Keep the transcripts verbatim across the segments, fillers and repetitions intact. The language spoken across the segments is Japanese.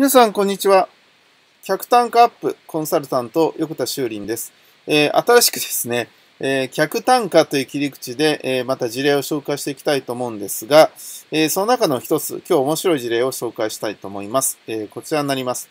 皆さん、こんにちは。客単価アップコンサルタント、横田修林です。えー、新しくですね、えー、客単価という切り口で、えー、また事例を紹介していきたいと思うんですが、えー、その中の一つ、今日面白い事例を紹介したいと思います。えー、こちらになります。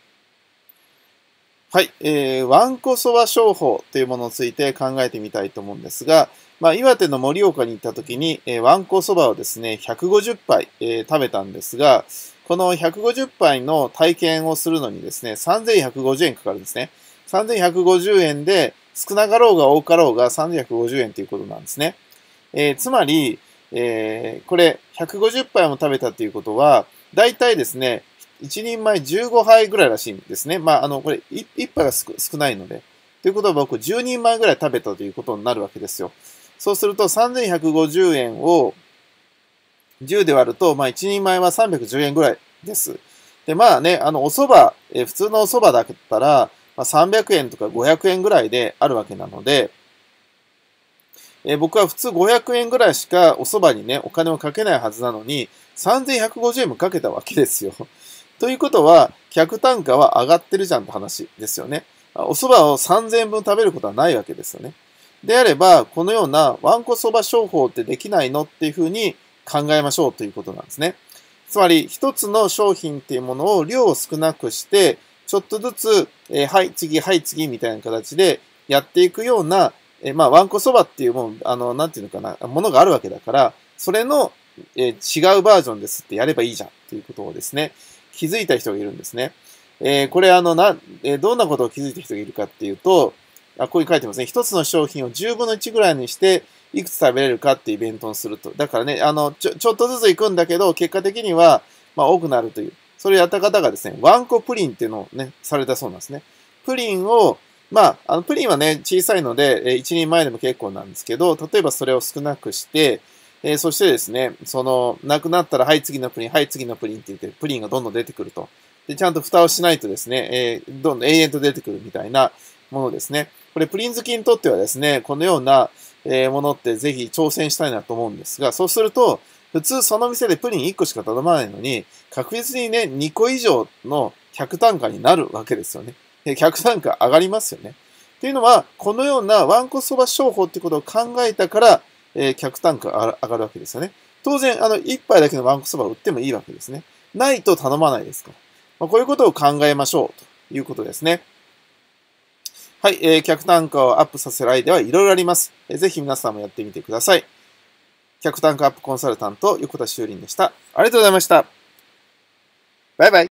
はい、えー、わんこそば商法というものについて考えてみたいと思うんですが、まあ、岩手の盛岡に行った時に、えー、わんこそばをですね、ひゃくごじゅっぱい、えー、食べたんですが、このひゃくごじゅっぱいの体験をするのにですね、さんぜんひゃくごじゅうえんかかるんですね。さんぜんひゃくごじゅうえんで少なかろうが多かろうがさんぜんひゃくごじゅうえんということなんですね。えー、つまり、えー、これひゃくごじゅっぱいも食べたということは、だいたいですね、一人前じゅうごはいぐらいらしいんですね。まあ、あの、これ、いっぱいが少ないので。ということは僕じゅうにんまえぐらい食べたということになるわけですよ。そうするとさんぜんひゃくごじゅうえんをじゅうで割ると、まあいちにんまえはさんびゃくじゅうえんぐらいです。で、まあね、あの、お蕎麦、え普通のお蕎麦だったら、まあ、さんびゃくえんとかごひゃくえんぐらいであるわけなので、え僕は普通ごひゃくえんぐらいしかお蕎麦にね、お金をかけないはずなのに、さんぜんひゃくごじゅうえんもかけたわけですよ。ということは、客単価は上がってるじゃんって話ですよね。お蕎麦をさんぜんえんぶん食べることはないわけですよね。であれば、このようなわんこそば商法ってできないのっていうふうに考えましょうということなんですね。つまり、一つの商品っていうものを量を少なくして、ちょっとずつ、えー、はい、次、はい、次みたいな形でやっていくような、えー、まあ、わんこそばっていうもん、あの、なんていうのかな、ものがあるわけだから、それの、えー、違うバージョンですってやればいいじゃんっていうことをですね、気づいた人がいるんですね。えー、これあの、な、えー、どんなことを気づいた人がいるかっていうと、あ、こういう書いてますね。一つの商品をじゅうぶんのいちぐらいにして、いくつ食べれるかっていうイベントにすると。だからね、あの、ちょ、ちょっとずつ行くんだけど、結果的には、まあ、多くなるという。それをやった方がですね、ワンコプリンっていうのをね、されたそうなんですね。プリンを、まあ、あの、プリンはね、小さいので、えー、一人前でも結構なんですけど、例えばそれを少なくして、えー、そしてですね、その、なくなったら、はい、次のプリン、はい、次のプリンって言って、プリンがどんどん出てくると。で、ちゃんと蓋をしないとですね、えー、どんどん永遠と出てくるみたいなものですね。これ、プリン好きにとってはですね、このような、えー、ものってぜひ挑戦したいなと思うんですが、そうすると、普通その店でプリンいっこしか頼まないのに、確実にね、にこ以上の客単価になるわけですよね。客単価上がりますよね。っていうのは、このようなわんこそば商法っていうことを考えたから、えー、客単価が上がるわけですよね。当然、あの、一杯だけのわんこそばを売ってもいいわけですね。ないと頼まないですから。まあ、こういうことを考えましょうということですね。はい、えー、客単価をアップさせるアイデアはいろいろあります。えー、ぜひ皆さんもやってみてください。客単価アップコンサルタント、横田修林でした。ありがとうございました。バイバイ。